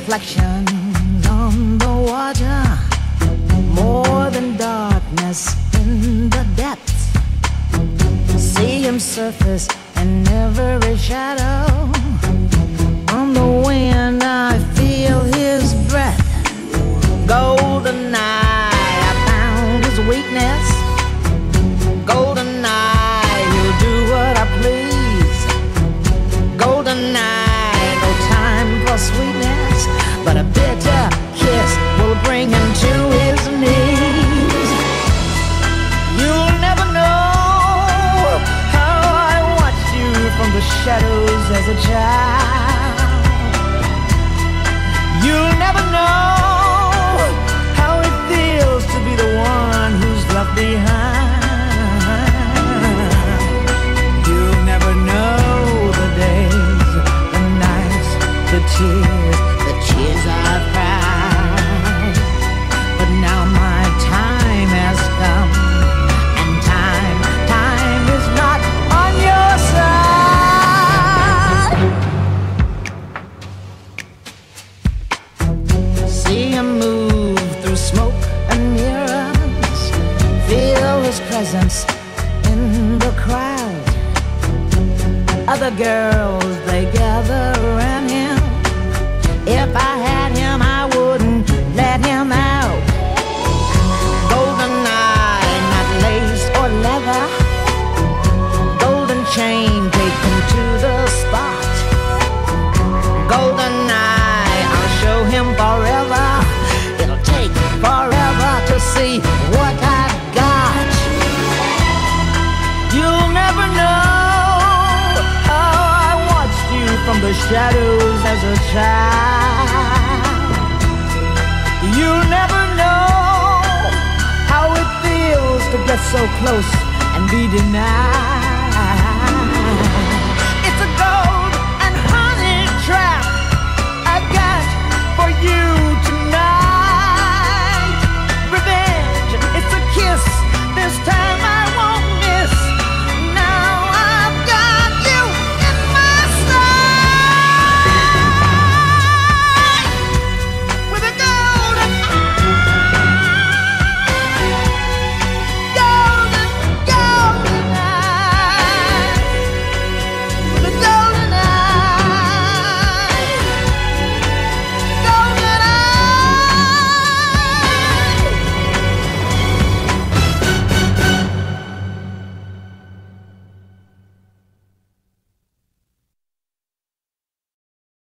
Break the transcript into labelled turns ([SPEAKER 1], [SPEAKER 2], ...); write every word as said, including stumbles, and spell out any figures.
[SPEAKER 1] reflections on the water, more than darkness in the depths. See him surface in every shadow. On the wind I feel his breath. GoldenEye, I found his weakness. GoldenEye, he'll do what I please. GoldenEye, no time for sweetness, but a bitter kiss will bring him to his knees. You'll never know how I watched you from the shadows as a child. You'll never know how it feels to be the one who's left behind. You'll never know the days, the nights, the tears, the tears I've cried. But now my time has come, and time, time is not on your side. See him move through smoke and mirrors, feel his presence in the crowd. Other girls, they gather around him. If I had him, I wouldn't let him out. GoldenEye, not lace or leather. Golden chain, take him to the spot. GoldenEye, I'll show him forever. It'll take forever to see what I've got. You'll never know how I watched you from the shadows as a child. You'll never know how it feels to get so close and be denied.